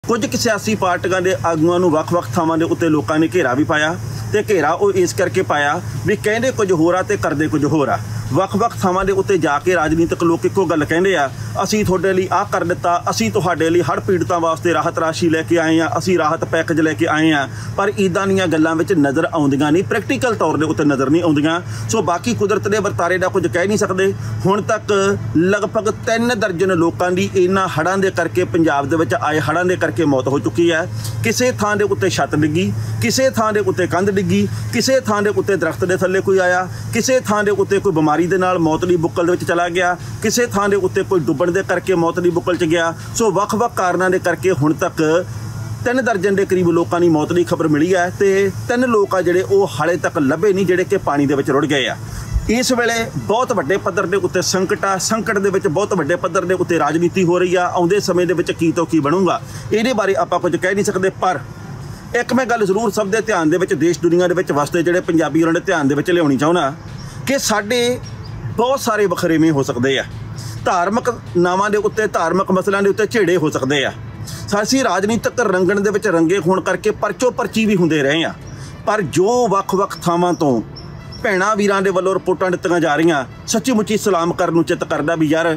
ਕੁਝ ਸਿਆਸੀ ਪਾਰਟੀਆਂ ਦੇ ਆਗੂਆਂ ਨੂੰ ਵੱਖ-ਵੱਖ ਥਾਵਾਂ ਦੇ ਉੱਤੇ ਲੋਕਾਂ ਨੇ ਘੇਰਾ ਵੀ ਪਾਇਆ ਤੇ ਘੇਰਾ ਉਹ ਇਸ ਕਰਕੇ ਪਾਇਆ ਵੀ ਕਹਿੰਦੇ ਕੁਝ ਹੋਰ ਆ ਤੇ ਕਰਦੇ ਕੁਝ ਹੋਰ ਆ। ਵੱਖ-ਵੱਖ ਥਾਵਾਂ ਦੇ ਉੱਤੇ ਜਾ ਕੇ ਰਾਜਨੀਤਿਕ ਲੋਕ ਇੱਕੋ ਗੱਲ ਕਹਿੰਦੇ ਆ, ਅਸੀਂ ਤੁਹਾਡੇ ਲਈ ਆਹ ਕਰ ਦਿੱਤਾ, ਅਸੀਂ ਤੁਹਾਡੇ ਲਈ ਹੜ੍ਹ ਪੀੜਤਾਂ ਵਾਸਤੇ ਰਾਹਤ ਰਾਸ਼ੀ ਲੈ ਕੇ ਆਏ ਆ, ਅਸੀਂ ਰਾਹਤ ਪੈਕੇਜ ਲੈ ਕੇ ਆਏ ਆ। ਪਰ ਇੱਦਾਂ ਦੀਆਂ ਗੱਲਾਂ ਵਿੱਚ ਨਜ਼ਰ ਆਉਂਦੀਆਂ ਨਹੀਂ, ਪ੍ਰੈਕਟੀਕਲ ਤੌਰ ਦੇ ਉੱਤੇ ਨਜ਼ਰ ਨਹੀਂ ਆਉਂਦੀਆਂ। ਸੋ ਬਾਕੀ ਕੁਦਰਤ ਦੇ ਵਰਤਾਰੇ ਦਾ ਕੁਝ ਕਹਿ ਨਹੀਂ ਸਕਦੇ। ਹੁਣ ਤੱਕ ਲਗਭਗ 3 ਦਰਜਨ ਲੋਕਾਂ ਦੀ ਇਹਨਾਂ ਹੜ੍ਹਾਂ ਦੇ ਕਰਕੇ, ਪੰਜਾਬ ਦੇ ਵਿੱਚ ਆਏ ਹੜ੍ਹਾਂ ਦੇ ਕਰਕੇ ਮੌਤ ਹੋ ਚੁੱਕੀ ਹੈ। ਕਿਸੇ ਥਾਂ ਦੇ ਉੱਤੇ ਛੱਤ ਡਿੱਗੀ, ਕਿਸੇ ਥਾਂ ਦੇ ਉੱਤੇ ਕੰਧ ਡਿੱਗੀ, ਕਿਸੇ ਥਾਂ ਦੇ ਉੱਤੇ ਦਰਖਤ ਦੇ ਥੱਲੇ ਕੋਈ ਆਇਆ, ਕਿਸੇ ਥਾਂ ਦੇ ਉੱਤੇ ਕੋਈ ਬਿਮਾਰੀ ਦੇ ਨਾਲ ਮੌਤ ਦੀ ਬੁੱਕਲ ਦੇ ਵਿੱਚ ਚਲਾ ਗਿਆ, ਕਿਸੇ ਥਾਂ ਦੇ ਉੱਤੇ ਕੋਈ ਡੁੱਬਣ ਦੇ ਕਰਕੇ ਮੌਤ ਦੀ ਬੁੱਕਲ 'ਚ ਗਿਆ। ਸੋ ਵੱਖ-ਵੱਖ ਕਾਰਨਾਂ ਦੇ ਕਰਕੇ ਹੁਣ ਤੱਕ 3 ਦਰਜਨ ਦੇ ਕਰੀਬ ਲੋਕਾਂ ਦੀ ਮੌਤ ਦੀ ਖਬਰ ਮਿਲੀ ਹੈ ਤੇ 3 ਲੋਕ ਆ ਜਿਹੜੇ ਉਹ ਹਾਲੇ ਤੱਕ ਲੱਭੇ ਨਹੀਂ, ਜਿਹੜੇ ਕਿ ਪਾਣੀ ਦੇ ਵਿੱਚ ਰੁੜ ਗਏ ਆ। ਇਸ ਵੇਲੇ ਬਹੁਤ ਵੱਡੇ ਪੱਧਰ ਦੇ ਉੱਤੇ ਸੰਕਟ ਆ, ਸੰਕਟ ਦੇ ਵਿੱਚ ਬਹੁਤ ਵੱਡੇ ਪੱਧਰ ਦੇ ਉੱਤੇ ਰਾਜਨੀਤੀ ਹੋ ਰਹੀ ਆ। ਆਉਂਦੇ ਸਮੇਂ ਦੇ ਵਿੱਚ ਕੀ ਤੋਂ ਕੀ ਬਣੂਗਾ ਇਹਦੇ ਬਾਰੇ ਆਪਾਂ ਕੁਝ ਕਹਿ ਨਹੀਂ ਸਕਦੇ। ਪਰ ਇੱਕ ਮੈਂ ਗੱਲ ਜ਼ਰੂਰ ਸਭ ਦੇ ਧਿਆਨ ਦੇ ਵਿੱਚ, ਦੇਸ਼ ਦੁਨੀਆ ਦੇ ਵਿੱਚ ਵਸਦੇ ਜਿਹੜੇ ਪੰਜਾਬੀ ਉਹਨਾਂ ਦੇ ਧਿਆਨ ਦੇ ਵਿੱਚ ਲਿਆਉਣੀ ਚਾਹੁੰਦਾ ਕਿ ਸਾਡੇ ਬਹੁਤ ਸਾਰੇ ਵਖਰੇਵੇਂ ਹੋ ਸਕਦੇ ਆ, ਧਾਰਮਿਕ ਨਾਵਾਂ ਦੇ ਉੱਤੇ, ਧਾਰਮਿਕ ਮਸਲਿਆਂ ਦੇ ਉੱਤੇ ਝੇੜੇ ਹੋ ਸਕਦੇ ਆ। ਅਸੀਂ ਰਾਜਨੀਤਿਕ ਰੰਗਣ ਦੇ ਵਿੱਚ ਰੰਗੇ ਹੋਣ ਕਰਕੇ ਪਰਚੋ ਪਰਚੀ ਵੀ ਹੁੰਦੇ ਰਹੇ ਆ। ਪਰ ਜੋ ਵੱਖ-ਵੱਖ ਥਾਵਾਂ ਤੋਂ ਭੈਣਾਂ ਵੀਰਾਂ ਦੇ ਵੱਲੋਂ ਰਿਪੋਰਟਾਂ ਦਿੱਤੀਆਂ ਜਾ ਰਹੀਆਂ, ਸੱਚੀ ਮੁੱਚੀ ਸਲਾਮ ਕਰਨ ਨੂੰ ਚਿੱਤ ਕਰਦਾ ਵੀ ਯਾਰ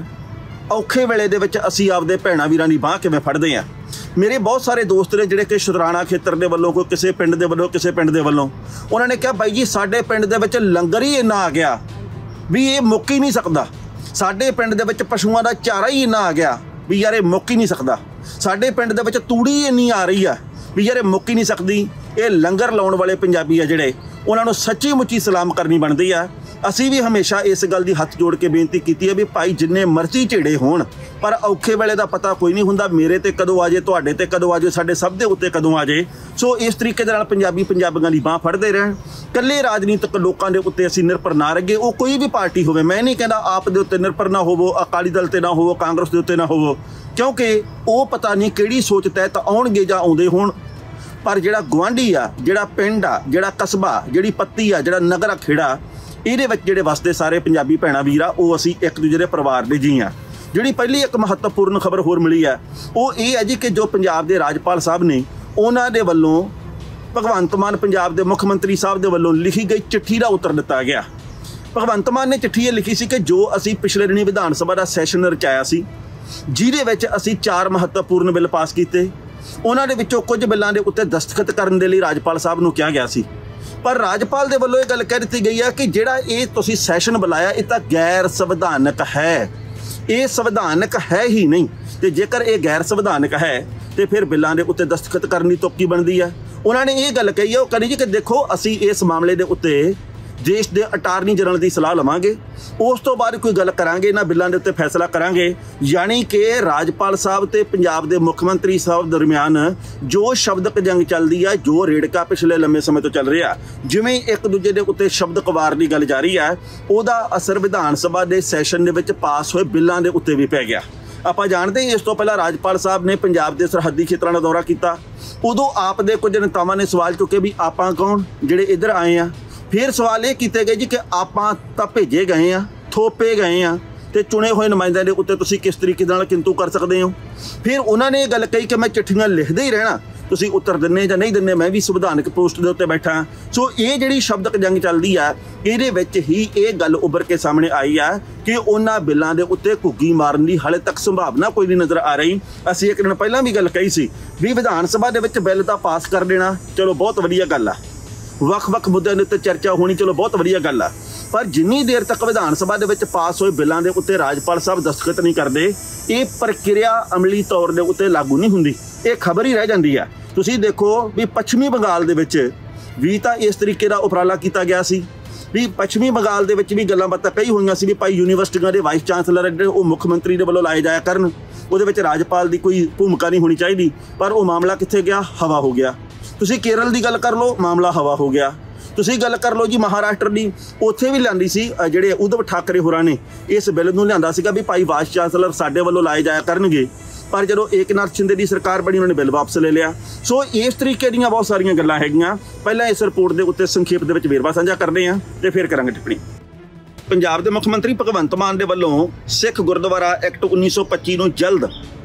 ਔਖੇ ਵੇਲੇ ਦੇ ਵਿੱਚ ਅਸੀਂ ਆਪਦੇ ਭੈਣਾਂ ਵੀਰਾਂ ਦੀ ਬਾਂਹ ਕਿਵੇਂ ਫੜਦੇ ਆ। ਮੇਰੇ ਬਹੁਤ ਸਾਰੇ ਦੋਸਤ ਨੇ ਜਿਹੜੇ ਕਿ ਸ਼ੁਦਰਾਣਾ ਖੇਤਰ ਦੇ ਵੱਲੋਂ, ਕੋਈ ਕਿਸੇ ਪਿੰਡ ਦੇ ਵੱਲੋਂ, ਕਿਸੇ ਪਿੰਡ ਦੇ ਵੱਲੋਂ, ਉਹਨਾਂ ਨੇ ਕਿਹਾ ਬਾਈ ਜੀ ਸਾਡੇ ਪਿੰਡ ਦੇ ਵਿੱਚ ਲੰਗਰ ਹੀ ਇੰਨਾ ਆ ਗਿਆ ਵੀ ਇਹ ਮੁੱਕ ਹੀ ਨਹੀਂ ਸਕਦਾ। ਸਾਡੇ ਪਿੰਡ ਦੇ ਵਿੱਚ ਪਸ਼ੂਆਂ ਦਾ ਚਾਰਾ ਹੀ ਇੰਨਾ ਆ ਗਿਆ ਵੀ ਯਾਰ ਇਹ ਮੁੱਕ ਹੀ ਨਹੀਂ ਸਕਦਾ। ਸਾਡੇ ਪਿੰਡ ਦੇ ਵਿੱਚ ਤੂੜੀ ਇੰਨੀ ਆ ਰਹੀ ਆ ਵੀ ਯਾਰ ਇਹ ਮੁੱਕ ਹੀ ਨਹੀਂ ਸਕਦੀ। ਇਹ ਲੰਗਰ ਲਾਉਣ ਵਾਲੇ ਪੰਜਾਬੀ ਆ ਜਿਹੜੇ, ਉਹਨਾਂ ਨੂੰ ਸੱਚੀ ਮੁੱਚੀ ਸਲਾਮ ਕਰਨੀ ਬਣਦੀ ਆ। ਅਸੀਂ ਵੀ ਹਮੇਸ਼ਾ ਇਸ ਗੱਲ ਦੀ ਹੱਥ ਜੋੜ ਕੇ ਬੇਨਤੀ ਕੀਤੀ ਹੈ ਵੀ ਭਾਈ ਜਿੰਨੇ ਮਰਜ਼ੀ ਝੇੜੇ ਹੋਣ, ਪਰ ਔਖੇ ਵੇਲੇ ਦਾ ਪਤਾ ਕੋਈ ਨਹੀਂ ਹੁੰਦਾ, ਮੇਰੇ ਤੇ ਕਦੋਂ ਆ ਜੇ, ਤੁਹਾਡੇ ਤੇ ਕਦੋਂ ਆ ਜੇ, ਸਾਡੇ ਸਭ ਦੇ ਉੱਤੇ ਕਦੋਂ ਆ ਜੇ। ਸੋ ਇਸ ਤਰੀਕੇ ਦੇ ਨਾਲ ਪੰਜਾਬੀ ਪੰਜਾਬੀਆਂ ਦੀ ਬਾਂਹ ਫੜਦੇ ਰਹਿਣ। ਇਕੱਲੇ ਰਾਜਨੀਤਿਕ ਲੋਕਾਂ ਦੇ ਉੱਤੇ ਅਸੀਂ ਨਿਰਭਰ ਨਾ ਰਹਿਗੇ, ਉਹ ਕੋਈ ਵੀ ਪਾਰਟੀ ਹੋਵੇ। ਮੈਂ ਨਹੀਂ ਕਹਿੰਦਾ ਆਪ ਦੇ ਉੱਤੇ ਨਿਰਭਰ ਨਾ ਹੋਵੋ, ਅਕਾਲੀ ਦਲ ਤੇ ਨਾ ਹੋਵੋ, ਕਾਂਗਰਸ ਦੇ ਉੱਤੇ ਨਾ ਹੋਵੋ, ਕਿਉਂਕਿ ਉਹ ਪਤਾ ਨਹੀਂ ਕਿਹੜੀ ਸੋਚ ਤਹਿਤ ਆਉਣਗੇ ਜਾਂ ਆਉਂਦੇ ਹੋਣ। ਪਰ ਜਿਹੜਾ ਗੁਆਂਢੀ ਆ, ਜਿਹੜਾ ਪਿੰਡ ਆ, ਜਿਹੜਾ ਕਸਬਾ, ਜਿਹੜੀ ਪੱਤੀ ਆ, ਜਿਹੜਾ ਨਗਰ ਆ, ਖੇੜਾ, ਇਹਦੇ ਵਿੱਚ ਜਿਹੜੇ ਵਸਦੇ ਸਾਰੇ ਪੰਜਾਬੀ ਭੈਣਾਂ ਵੀਰ ਆ, ਉਹ ਅਸੀਂ ਇੱਕ ਦੂਜੇ ਦੇ ਪਰਿਵਾਰ ਦੇ ਜੀ ਆ। ਜਿਹੜੀ ਪਹਿਲੀ ਇੱਕ ਮਹੱਤਵਪੂਰਨ ਖਬਰ ਹੋਰ ਮਿਲੀ ਹੈ ਉਹ ਇਹ ਹੈ ਜੀ ਕਿ ਜੋ ਪੰਜਾਬ ਦੇ ਰਾਜਪਾਲ ਸਾਹਿਬ ਨੇ, ਉਹਨਾਂ ਦੇ ਵੱਲੋਂ ਭਗਵੰਤ ਮਾਨ ਪੰਜਾਬ ਦੇ ਮੁੱਖ ਮੰਤਰੀ ਸਾਹਿਬ ਦੇ ਵੱਲੋਂ ਲਿਖੀ ਗਈ ਚਿੱਠੀ ਦਾ ਉੱਤਰ ਦਿੱਤਾ ਗਿਆ। ਭਗਵੰਤ ਮਾਨ ਨੇ ਚਿੱਠੀ ਇਹ ਲਿਖੀ ਸੀ ਕਿ ਜੋ ਅਸੀਂ ਪਿਛਲੇ ਦਿਨੀ ਵਿਧਾਨ ਸਭਾ ਦਾ ਸੈਸ਼ਨ ਰਚਾਇਆ ਸੀ, ਜਿਹਦੇ ਵਿੱਚ ਅਸੀਂ 4 ਮਹੱਤਵਪੂਰਨ ਬਿੱਲ ਪਾਸ ਕੀਤੇ, ਉਹਨਾਂ ਦੇ ਵਿੱਚੋਂ ਕੁਝ ਬਿੱਲਾਂ ਦੇ ਉੱਤੇ ਦਸਤਖਤ ਕਰਨ ਦੇ ਲਈ ਰਾਜਪਾਲ ਸਾਹਿਬ ਨੂੰ ਕਿਹਾ ਗਿਆ ਸੀ। ਪਰ ਰਾਜਪਾਲ ਦੇ ਵੱਲੋਂ ਇਹ ਗੱਲ ਕਹਿ ਦਿੱਤੀ ਗਈ ਹੈ ਕਿ ਜਿਹੜਾ ਇਹ ਤੁਸੀਂ ਸੈਸ਼ਨ ਬੁਲਾਇਆ ਇਹ ਤਾਂ ਗੈਰ ਸੰਵਿਧਾਨਕ ਹੈ, ਇਹ ਸੰਵਿਧਾਨਕ ਹੈ ਹੀ ਨਹੀਂ। ਤੇ ਜੇਕਰ ਇਹ ਗੈਰ ਸੰਵਿਧਾਨਕ ਹੈ ਤੇ ਫਿਰ ਬਿੱਲਾਂ ਦੇ ਉੱਤੇ ਦਸਤਖਤ ਕਰਨ ਦੀ ਤੁੱਕ ਕੀ ਬਣਦੀ ਹੈ। ਉਹਨਾਂ ਨੇ ਇਹ ਗੱਲ ਕਹੀ ਹੈ, ਉਹ ਕਹਿੰਦੇ ਜੀ ਕਿ ਦੇਖੋ ਅਸੀਂ ਇਸ ਮਾਮਲੇ ਦੇ ਉੱਤੇ ਦੇਸ਼ ਦੇ ਅਟਾਰਨੀ ਜਨਰਲ ਦੀ ਸਲਾਹ ਲਵਾਂਗੇ, ਉਸ ਤੋਂ ਬਾਅਦ ਕੋਈ ਗੱਲ ਕਰਾਂਗੇ, ਇਹਨਾਂ ਬਿੱਲਾਂ ਦੇ ਉੱਤੇ ਫੈਸਲਾ ਕਰਾਂਗੇ। ਯਾਨੀ ਕਿ ਰਾਜਪਾਲ ਸਾਹਿਬ ਤੇ ਪੰਜਾਬ ਦੇ ਮੁੱਖ ਮੰਤਰੀ ਸਾਹਿਬ ਦਰਮਿਆਨ ਜੋ ਸ਼ਬਦਕ ਜੰਗ ਚੱਲਦੀ ਆ, ਜੋ ਰੇੜਕਾ ਪਿਛਲੇ ਲੰਮੇ ਸਮੇਂ ਤੋਂ ਚੱਲ ਰਿਹਾ, ਜਿਵੇਂ ਇੱਕ ਦੂਜੇ ਦੇ ਉੱਤੇ ਸ਼ਬਦਕ ਵਾਰ ਦੀ ਗੱਲ ਜਾਰੀ ਹੈ, ਉਹਦਾ ਅਸਰ ਵਿਧਾਨ ਸਭਾ ਦੇ ਸੈਸ਼ਨ ਦੇ ਵਿੱਚ ਪਾਸ ਹੋਏ ਬਿੱਲਾਂ ਦੇ ਉੱਤੇ ਵੀ ਪੈ ਗਿਆ। ਆਪਾਂ ਜਾਣਦੇ ਹਾਂ ਇਸ ਤੋਂ ਪਹਿਲਾਂ ਰਾਜਪਾਲ ਸਾਹਿਬ ਨੇ ਪੰਜਾਬ ਦੇ ਸਰਹੱਦੀ ਖੇਤਰਾਂ ਦਾ ਦੌਰਾ ਕੀਤਾ, ਉਦੋਂ ਆਪ ਦੇ ਕੁਝ ਨੇਤਾਵਾਂ ਨੇ ਸਵਾਲ ਚੁੱਕੇ ਵੀ ਆਪਾਂ ਕੌਣ ਜਿਹੜੇ ਇੱਧਰ ਆਏ ਆ। ਫਿਰ ਸਵਾਲ ਇਹ ਕੀਤੇ ਗਏ ਜੀ ਕਿ ਆਪਾਂ ਤਾਂ ਭੇਜੇ ਗਏ ਆ, ਥੋਪੇ ਗਏ ਆ, ਤੇ ਚੁਣੇ ਹੋਏ ਨੁਮਾਇੰਦਿਆਂ ਦੇ ਉੱਤੇ ਤੁਸੀਂ ਕਿਸ ਤਰੀਕੇ ਨਾਲ ਕਿੰਤੂ ਕਰ ਸਕਦੇ ਹੋ। ਫਿਰ ਉਹਨਾਂ ਨੇ ਇਹ ਗੱਲ ਕਹੀ ਕਿ ਮੈਂ ਚਿੱਠੀਆਂ ਲਿਖਦੇ ਹੀ ਰਹਿਣਾ, ਤੁਸੀਂ ਉੱਤਰ ਦਿੰਨੇ ਜਾਂ ਨਹੀਂ ਦਿੰਨੇ, ਮੈਂ ਵੀ ਸੰਵਿਧਾਨਕ ਪੋਸਟ ਦੇ ਉੱਤੇ ਬੈਠਾ। ਸੋ ਇਹ ਜਿਹੜੀ ਸ਼ਬਦਕ ਜੰਗ ਚੱਲਦੀ ਆ, ਇਹਦੇ ਵਿੱਚ ਹੀ ਇਹ ਗੱਲ ਉੱਭਰ ਕੇ ਸਾਹਮਣੇ ਆਈ ਆ ਕਿ ਉਹਨਾਂ ਬਿੱਲਾਂ ਦੇ ਉੱਤੇ ਘੁੱਗੀ ਮਾਰਨ ਦੀ ਹਾਲੇ ਤੱਕ ਸੰਭਾਵਨਾ ਕੋਈ ਨਹੀਂ ਨਜ਼ਰ ਆ ਰਹੀ। ਅਸੀਂ ਇੱਕ ਦਿਨ ਪਹਿਲਾਂ ਵੀ ਗੱਲ ਕਹੀ ਸੀ ਵੀ ਵਿਧਾਨ ਸਭਾ ਦੇ ਵਿੱਚ ਬਿੱਲ ਤਾਂ ਪਾਸ ਕਰ ਦੇਣਾ, ਚਲੋ ਬਹੁਤ ਵਧੀਆ ਗੱਲ ਆ, ਵੱਖ-ਵੱਖ ਮੁੱਦਿਆਂ ਦੇ ਉੱਤੇ ਚਰਚਾ ਹੋਣੀ, ਚਲੋ ਬਹੁਤ ਵਧੀਆ ਗੱਲ ਆ। ਪਰ ਜਿੰਨੀ ਦੇਰ ਤੱਕ ਵਿਧਾਨ ਸਭਾ ਦੇ ਵਿੱਚ ਪਾਸ ਹੋਏ ਬਿੱਲਾਂ ਦੇ ਉੱਤੇ ਰਾਜਪਾਲ ਸਾਹਿਬ ਦਸਤਖਤ ਨਹੀਂ ਕਰਦੇ, ਇਹ ਪ੍ਰਕਿਰਿਆ ਅਮਲੀ ਤੌਰ ਦੇ ਉੱਤੇ ਲਾਗੂ ਨਹੀਂ ਹੁੰਦੀ, ਇਹ ਖਬਰ ਹੀ ਰਹਿ ਜਾਂਦੀ ਆ। ਤੁਸੀਂ ਦੇਖੋ ਵੀ ਪੱਛਮੀ ਬੰਗਾਲ ਦੇ ਵਿੱਚ ਵੀ ਤਾਂ ਇਸ ਤਰੀਕੇ ਦਾ ਉਪਰਾਲਾ ਕੀਤਾ ਗਿਆ ਸੀ ਵੀ ਪੱਛਮੀ ਬੰਗਾਲ ਦੇ ਵਿੱਚ ਵੀ ਗੱਲਾਂ ਬਾਤਾਂ ਕਈ ਹੋਈਆਂ ਸੀ ਵੀ ਭਾਈ ਯੂਨੀਵਰਸਿਟੀਆਂ ਦੇ ਵਾਈਸ ਚਾਂਸਲਰ ਜਿਹੜੇ ਉਹ ਮੁੱਖ ਮੰਤਰੀ ਦੇ ਵੱਲੋਂ ਲਾਏ ਜਾਇਆ ਕਰਨ, ਉਹਦੇ ਵਿੱਚ ਰਾਜਪਾਲ ਦੀ ਕੋਈ ਭੂਮਿਕਾ ਨਹੀਂ ਹੋਣੀ ਚਾਹੀਦੀ। ਪਰ ਉਹ ਮਾਮਲਾ ਕਿੱਥੇ ਗਿਆ? ਹਵਾ ਹੋ ਗਿਆ। ਤੁਸੀਂ ਕੇਰਲ ਦੀ ਗੱਲ ਕਰ ਲਓ, ਮਾਮਲਾ ਹਵਾ ਹੋ ਗਿਆ। ਤੁਸੀਂ ਗੱਲ ਕਰ ਲਓ ਜੀ ਮਹਾਰਾਸ਼ਟਰ ਦੀ, ਉੱਥੇ ਵੀ ਲਿਆਂਦੀ ਸੀ, ਜਿਹੜੇ ਉਧਵ ਠਾਕਰੇ ਹੋਰਾਂ ਨੇ ਇਸ ਬਿੱਲ ਨੂੰ ਲਿਆਂਦਾ ਸੀਗਾ ਵੀ ਭਾਈ ਵਾਈਸ ਚਾਂਸਲਰ ਸਾਡੇ ਵੱਲੋਂ ਲਾਏ ਜਾਇਆ ਕਰਨਗੇ। ਪਰ ਜਦੋਂ ਏਕਨਾਥ ਸ਼ਿੰਦੇ ਦੀ ਸਰਕਾਰ ਬਣੀ, ਉਹਨਾਂ ਨੇ ਬਿੱਲ ਵਾਪਸ ਲੈ ਲਿਆ। ਸੋ ਇਸ ਤਰੀਕੇ ਦੀਆਂ ਬਹੁਤ ਸਾਰੀਆਂ ਗੱਲਾਂ ਹੈਗੀਆਂ। ਪਹਿਲਾਂ ਇਸ ਰਿਪੋਰਟ ਦੇ ਉੱਤੇ ਸੰਖੇਪ ਦੇ ਵਿੱਚ ਵੇਰਵਾ ਸਾਂਝਾ ਕਰਦੇ ਹਾਂ ਤੇ ਫਿਰ ਕਰਾਂਗੇ ਟਿੱਪਣੀ। ਪੰਜਾਬ ਦੇ ਮੁੱਖ ਮੰਤਰੀ ਭਗਵੰਤ ਮਾਨ ਦੇ ਵੱਲੋਂ ਸਿੱਖ ਗੁਰਦੁਆਰਾ ਐਕਟ 1925 ਨੂੰ ਜਲਦ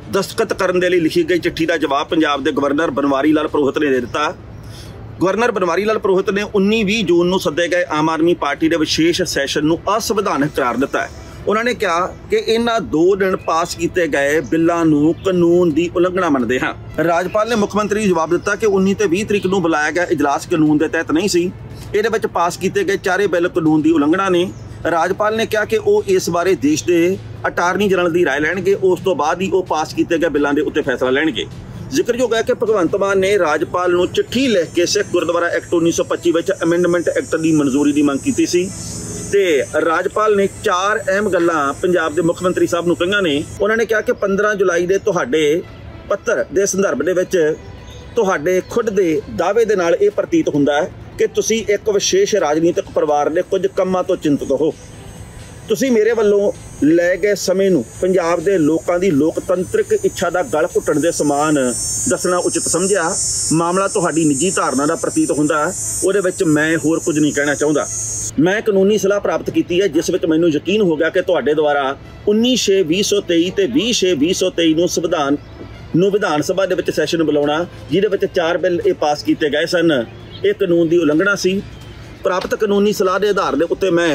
ਦਸਤਖਤ ਕਰਨ ਦੇ ਲਈ ਲਿਖੀ ਗਈ ਚਿੱਠੀ ਦਾ ਜਵਾਬ ਪੰਜਾਬ ਦੇ ਗਵਰਨਰ ਬਨਵਾਰੀ ਲਾਲ ਪੁਰੋਹਿਤ ਨੇ ਦੇ ਦਿੱਤਾ। ਗਵਰਨਰ ਬਨਵਾਰੀ ਲਾਲ ਪੁਰੋਹਿਤ ਨੇ 19-20 ਜੂਨ ਨੂੰ ਸੱਦੇ ਗਏ ਆਮ ਆਦਮੀ ਪਾਰਟੀ ਦੇ ਵਿਸ਼ੇਸ਼ ਸੈਸ਼ਨ ਨੂੰ ਅਸੰਵਿਧਾਨਕ ਕਰਾਰ ਦਿੱਤਾ ਹੈ। ਉਹਨਾਂ ਨੇ ਕਿਹਾ ਕਿ ਇਹਨਾਂ 2 ਦਿਨ ਪਾਸ ਕੀਤੇ ਗਏ ਬਿੱਲਾਂ ਨੂੰ ਕਾਨੂੰਨ ਦੀ ਉਲੰਘਣਾ ਮੰਨਦੇ ਹਾਂ। ਰਾਜਪਾਲ ਨੇ ਮੁੱਖ ਮੰਤਰੀ ਨੂੰ ਜਵਾਬ ਦਿੱਤਾ ਕਿ 19 ਤੇ 20 ਤਰੀਕ ਨੂੰ ਬੁਲਾਇਆ ਗਿਆ ਇਜਲਾਸ ਕਾਨੂੰਨ ਦੇ ਤਹਿਤ ਨਹੀਂ ਸੀ। ਇਹਦੇ ਵਿੱਚ ਪਾਸ ਕੀਤੇ ਗਏ ਚਾਰੇ ਬਿੱਲ ਕਾਨੂੰਨ ਦੀ ਉਲੰਘਣਾ ਨੇ। ਰਾਜਪਾਲ ਨੇ ਕਿਹਾ ਕਿ ਉਹ ਇਸ ਬਾਰੇ ਦੇਸ਼ ਦੇ ਅਟਾਰਨੀ ਜਨਰਲ ਦੀ ਰਾਏ ਲੈਣਗੇ, ਉਸ ਤੋਂ ਬਾਅਦ ਹੀ ਉਹ ਪਾਸ ਕੀਤੇ ਗਏ ਬਿੱਲਾਂ ਦੇ ਉੱਤੇ ਫੈਸਲਾ ਲੈਣਗੇ। ਜ਼ਿਕਰਯੋਗ ਹੈ ਕਿ ਭਗਵੰਤ ਮਾਨ ਨੇ ਰਾਜਪਾਲ ਨੂੰ ਚਿੱਠੀ ਲਿਖ ਕੇ ਸਿੱਖ ਗੁਰਦੁਆਰਾ ਐਕਟ 1925 ਵਿੱਚ ਅਮੈਂਡਮੈਂਟ ਐਕਟ ਦੀ ਮਨਜ਼ੂਰੀ ਦੀ ਮੰਗ ਕੀਤੀ ਸੀ ਤੇ ਰਾਜਪਾਲ ਨੇ 4 ਅਹਿਮ ਗੱਲਾਂ ਪੰਜਾਬ ਦੇ ਮੁੱਖ ਮੰਤਰੀ ਸਾਹਿਬ ਨੂੰ ਕਹੀਆਂ ਨੇ। ਉਹਨਾਂ ਨੇ ਕਿਹਾ ਕਿ 15 ਜੁਲਾਈ ਦੇ ਤੁਹਾਡੇ ਪੱਤਰ ਦੇ ਸੰਦਰਭ ਦੇ ਵਿੱਚ ਤੁਹਾਡੇ ਖੁਦ ਦੇ ਦਾਅਵੇ ਦੇ ਨਾਲ ਇਹ ਪ੍ਰਤੀਤ ਹੁੰਦਾ ਹੈ ਕਿ ਤੁਸੀਂ ਇੱਕ ਵਿਸ਼ੇਸ਼ ਰਾਜਨੀਤਿਕ ਪਰਿਵਾਰ ਦੇ ਕੁਝ ਕੰਮਾਂ ਤੋਂ ਚਿੰਤਤ ਹੋ। ਤੁਸੀਂ ਮੇਰੇ ਵੱਲੋਂ ਲੈ ਗਏ ਸਮੇਂ ਨੂੰ ਪੰਜਾਬ ਦੇ ਲੋਕਾਂ ਦੀ ਲੋਕਤੰਤਰਿਕ ਇੱਛਾ ਦਾ ਗਲ ਘੁੱਟਣ ਦੇ ਸਮਾਨ ਦੱਸਣਾ ਉਚਿਤ ਸਮਝਿਆ। ਮਾਮਲਾ ਤੁਹਾਡੀ ਨਿੱਜੀ ਧਾਰਨਾ ਦਾ ਪ੍ਰਤੀਤ ਹੁੰਦਾ, ਉਹਦੇ ਵਿੱਚ ਮੈਂ ਹੋਰ ਕੁਝ ਨਹੀਂ ਕਹਿਣਾ ਚਾਹੁੰਦਾ। ਮੈਂ ਕਾਨੂੰਨੀ ਸਲਾਹ ਪ੍ਰਾਪਤ ਕੀਤੀ ਹੈ ਜਿਸ ਵਿੱਚ ਮੈਨੂੰ ਯਕੀਨ ਹੋ ਗਿਆ ਕਿ ਤੁਹਾਡੇ ਦੁਆਰਾ 19/6/2023 ਤੇ 20/6/2023 ਨੂੰ ਵਿਧਾਨ ਸਭਾ ਦੇ ਵਿੱਚ ਸੈਸ਼ਨ ਬੁਲਾਉਣਾ, ਜਿਹਦੇ ਵਿੱਚ 4 ਬਿੱਲ ਇਹ ਪਾਸ ਕੀਤੇ ਗਏ ਸਨ, ਇਹ ਕਾਨੂੰਨ ਦੀ ਉਲੰਘਣਾ ਸੀ। ਪ੍ਰਾਪਤ ਕਾਨੂੰਨੀ ਸਲਾਹ ਦੇ ਆਧਾਰ ਦੇ ਉੱਤੇ ਮੈਂ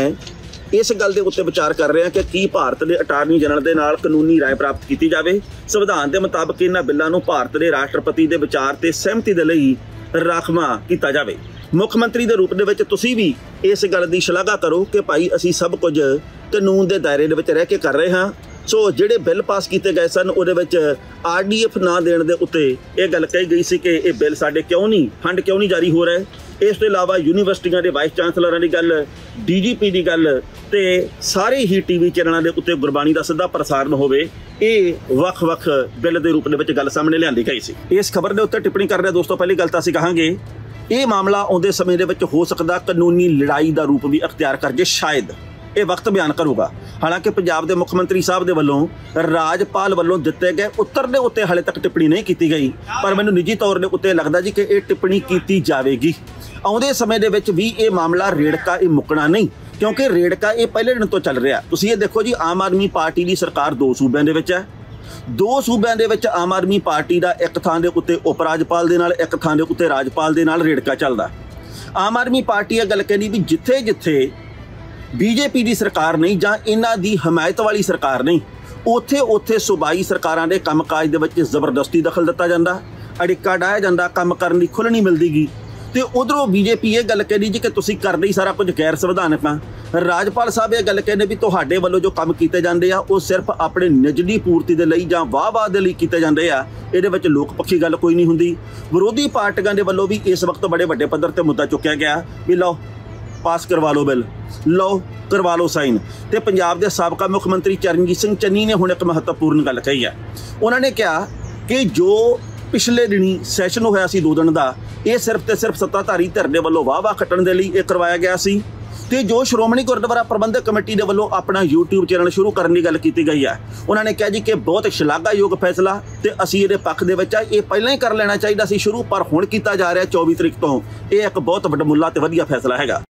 ਇਸ ਗੱਲ ਦੇ ਉੱਤੇ ਵਿਚਾਰ ਕਰ ਰਿਹਾ ਕਿ ਕੀ ਭਾਰਤ ਦੇ ਅਟਾਰਨੀ ਜਨਰਲ ਦੇ ਨਾਲ ਕਾਨੂੰਨੀ ਰਾਏ ਪ੍ਰਾਪਤ ਕੀਤੀ ਜਾਵੇ। ਸੰਵਿਧਾਨ ਦੇ ਮੁਤਾਬਕ ਇਹਨਾਂ ਬਿੱਲਾਂ ਨੂੰ ਭਾਰਤ ਦੇ ਰਾਸ਼ਟਰਪਤੀ ਦੇ ਵਿਚਾਰ ਤੇ ਸਹਿਮਤੀ ਦੇ ਲਈ ਰਾਖਵਾਂ ਕੀਤਾ ਜਾਵੇ। ਮੁੱਖ ਮੰਤਰੀ ਦੇ ਰੂਪ ਦੇ ਵਿੱਚ ਤੁਸੀਂ ਵੀ ਇਸ ਗੱਲ ਦੀ ਸ਼ਲਾਘਾ ਕਰੋ ਕਿ ਭਾਈ ਅਸੀਂ ਸਭ ਕੁਝ ਕਾਨੂੰਨ ਦੇ ਦਾਇਰੇ ਦੇ ਵਿੱਚ ਰਹਿ ਕੇ ਕਰ ਰਹੇ ਹਾਂ। ਸੋ ਜਿਹੜੇ ਬਿੱਲ ਪਾਸ ਕੀਤੇ ਗਏ ਸਨ ਉਹਦੇ ਵਿੱਚ RDF ਨਾ ਦੇਣ ਦੇ ਉੱਤੇ ਇਹ ਗੱਲ ਕਹੀ ਗਈ ਸੀ ਕਿ ਇਹ ਬਿੱਲ ਸਾਡੇ ਫੰਡ ਕਿਉਂ ਨਹੀਂ ਜਾਰੀ ਹੋ ਰਹੇ। ਇਸ ਤੋਂ ਇਲਾਵਾ ਯੂਨੀਵਰਸਿਟੀਆਂ ਦੇ ਵਾਈਸ ਚਾਂਸਲਰਾਂ ਦੀ ਗੱਲ, DGP ਦੀ ਗੱਲ ਤੇ ਸਾਰੇ ਹੀ TV ਚੈਨਲਾਂ ਦੇ ਉੱਤੇ ਗੁਰਬਾਣੀ ਦਾ ਸਿੱਧਾ ਪ੍ਰਸਾਰਣ ਹੋਵੇ, ਇਹ ਵੱਖ-ਵੱਖ ਬਿੱਲ ਦੇ ਰੂਪ ਦੇ ਵਿੱਚ ਗੱਲ ਸਾਹਮਣੇ ਲਿਆਂਦੀ ਗਈ ਸੀ। ਇਸ ਖਬਰ ਦੇ ਉੱਤੇ ਟਿੱਪਣੀ ਕਰ ਰਿਹਾ ਦੋਸਤੋ, ਪਹਿਲੀ ਗੱਲ ਤਾਂ ਅਸੀਂ ਕਹਾਂਗੇ ਇਹ ਮਾਮਲਾ ਆਉਂਦੇ ਸਮੇਂ ਦੇ ਵਿੱਚ ਹੋ ਸਕਦਾ ਕਾਨੂੰਨੀ ਲੜਾਈ ਦਾ ਰੂਪ ਵੀ ਅਖਤਿਆਰ ਕਰ ਜੇ, ਸ਼ਾਇਦ ਇਹ ਵਕਤ ਬਿਆਨ ਕਰੂਗਾ। ਹਾਲਾਂਕਿ ਪੰਜਾਬ ਦੇ ਮੁੱਖ ਮੰਤਰੀ ਸਾਹਿਬ ਦੇ ਵੱਲੋਂ ਰਾਜਪਾਲ ਵੱਲੋਂ ਦਿੱਤੇ ਗਏ ਉੱਤਰ ਦੇ ਉੱਤੇ ਹਾਲੇ ਤੱਕ ਟਿੱਪਣੀ ਨਹੀਂ ਕੀਤੀ ਗਈ, ਪਰ ਮੈਨੂੰ ਨਿੱਜੀ ਤੌਰ ਦੇ ਉੱਤੇ ਲੱਗਦਾ ਜੀ ਕਿ ਇਹ ਟਿੱਪਣੀ ਕੀਤੀ ਜਾਵੇਗੀ। ਆਉਂਦੇ ਸਮੇਂ ਦੇ ਵਿੱਚ ਵੀ ਇਹ ਮਾਮਲਾ ਰੇੜਕਾ ਇਹ ਮੁੱਕਣਾ ਨਹੀਂ, ਕਿਉਂਕਿ ਰੇੜਕਾ ਇਹ ਪਹਿਲੇ ਦਿਨ ਤੋਂ ਚੱਲ ਰਿਹਾ। ਤੁਸੀਂ ਇਹ ਦੇਖੋ ਜੀ, ਆਮ ਆਦਮੀ ਪਾਰਟੀ ਦੀ ਸਰਕਾਰ 2 ਸੂਬਿਆਂ ਦੇ ਵਿੱਚ ਹੈ। 2 ਸੂਬਿਆਂ ਦੇ ਵਿੱਚ ਆਮ ਆਦਮੀ ਪਾਰਟੀ ਦਾ ਇੱਕ ਥਾਂ ਦੇ ਉੱਤੇ ਉਪ ਰਾਜਪਾਲ ਦੇ ਨਾਲ, ਇੱਕ ਥਾਂ ਦੇ ਉੱਤੇ ਰਾਜਪਾਲ ਦੇ ਨਾਲ ਰੇੜਕਾ ਚੱਲਦਾ। ਆਮ ਆਦਮੀ ਪਾਰਟੀ ਇਹ ਗੱਲ ਕਹਿੰਦੀ ਵੀ ਜਿੱਥੇ-ਜਿੱਥੇ BJP ਦੀ ਸਰਕਾਰ ਨਹੀਂ ਜਾਂ ਇਹਨਾਂ ਦੀ ਹਮਾਇਤ ਵਾਲੀ ਸਰਕਾਰ ਨਹੀਂ, ਉੱਥੇ ਸੂਬਾਈ ਸਰਕਾਰਾਂ ਦੇ ਕੰਮਕਾਜ ਦੇ ਵਿੱਚ ਜ਼ਬਰਦਸਤੀ ਦਖਲ ਦਿੱਤਾ ਜਾਂਦਾ, ਅੜਿੱਕਾ ਡਾਹਿਆ ਜਾਂਦਾ, ਕੰਮ ਕਰਨ ਦੀ ਖੁੱਲ੍ਹ ਨਹੀਂ ਮਿਲਦੀਗੀ। ਤੇ ਉਧਰੋਂ BJP ਇਹ ਗੱਲ ਕਹਿੰਦੀ ਜੀ ਕਿ ਤੁਸੀਂ ਕਰਦੇ ਹੀ ਸਾਰਾ ਕੁਝ ਗੈਰ ਸੰਵਿਧਾਨਕ ਆ। ਰਾਜਪਾਲ ਸਾਹਿਬ ਇਹ ਗੱਲ ਕਹਿੰਦੇ ਵੀ ਤੁਹਾਡੇ ਵੱਲੋਂ ਜੋ ਕੰਮ ਕੀਤੇ ਜਾਂਦੇ ਆ ਉਹ ਸਿਰਫ ਆਪਣੇ ਨਿੱਜੀ ਪੂਰਤੀ ਦੇ ਲਈ ਜਾਂ ਵਾਹ-ਵਾਹ ਦੇ ਲਈ ਕੀਤੇ ਜਾਂਦੇ ਆ, ਇਹਦੇ ਵਿੱਚ ਲੋਕ ਪੱਖੀ ਗੱਲ ਕੋਈ ਨਹੀਂ ਹੁੰਦੀ। ਵਿਰੋਧੀ ਪਾਰਟੀਆਂ ਦੇ ਵੱਲੋਂ ਵੀ ਇਸ ਵਕਤ ਬੜੇ ਵੱਡੇ ਪੱਧਰ ਤੇ ਮੁੱਦਾ ਚੁੱਕਿਆ ਗਿਆ ਵੀ ਲਓ ਪਾਸ ਕਰਵਾ ਲਓ ਬਿੱਲ, ਲਓ ਕਰਵਾ ਲਓ ਸਾਈਨ। ਤੇ ਪੰਜਾਬ ਦੇ ਸਾਬਕਾ ਮੁੱਖ ਮੰਤਰੀ ਚਰਨਜੀਤ ਸਿੰਘ ਚੰਨੀ ਨੇ ਹੁਣ ਇੱਕ ਮਹੱਤਵਪੂਰਨ ਗੱਲ ਕਹੀ ਹੈ। ਉਹਨਾਂ ਨੇ ਕਿਹਾ ਕਿ ਜੋ ਪਿਛਲੇ ਦਿਨੀ ਸੈਸ਼ਨ ਹੋਇਆ ਸੀ 2 ਦਿਨ ਦਾ, ਇਹ ਸਿਰਫ ਤੇ ਸਿਰਫ ਸੱਤਾਧਾਰੀ ਧਿਰ ਦੇ ਵੱਲੋਂ ਵਾਹ-ਵਾਹ ਖੱਟਣ ਦੇ ਲਈ ਇਹ ਕਰਵਾਇਆ ਗਿਆ ਸੀ ਤੇ ਜੋ ਸ਼੍ਰੋਮਣੀ ਗੁਰਦੁਆਰਾ ਪ੍ਰਬੰਧਕ ਕਮੇਟੀ ਦੇ ਵੱਲੋਂ ਆਪਣਾ YouTube ਚੈਨਲ ਸ਼ੁਰੂ ਕਰਨ ਦੀ ਗੱਲ ਕੀਤੀ ਗਈ ਹੈ। ਉਹਨਾਂ ਨੇ ਕਿਹਾ ਜੀ ਕਿ ਬਹੁਤ ਸ਼ਲਾਘਾਯੋਗ ਫੈਸਲਾ ਤੇ ਅਸੀਂ ਇਹਦੇ ਪੱਖ ਦੇ ਵਿੱਚ ਆ, ਇਹ ਪਹਿਲਾਂ ਹੀ ਕਰ ਲੈਣਾ ਚਾਹੀਦਾ ਸੀ ਸ਼ੁਰੂ, ਪਰ ਹੁਣ ਕੀਤਾ ਜਾ ਰਿਹਾ 24 ਤਰੀਕ ਤੋਂ। ਇਹ ਇੱਕ ਬਹੁਤ ਵੱਡਾ ਮੁੱਲਾ ਤੇ ਵਧੀਆ ਫੈਸਲਾ ਹੈਗਾ।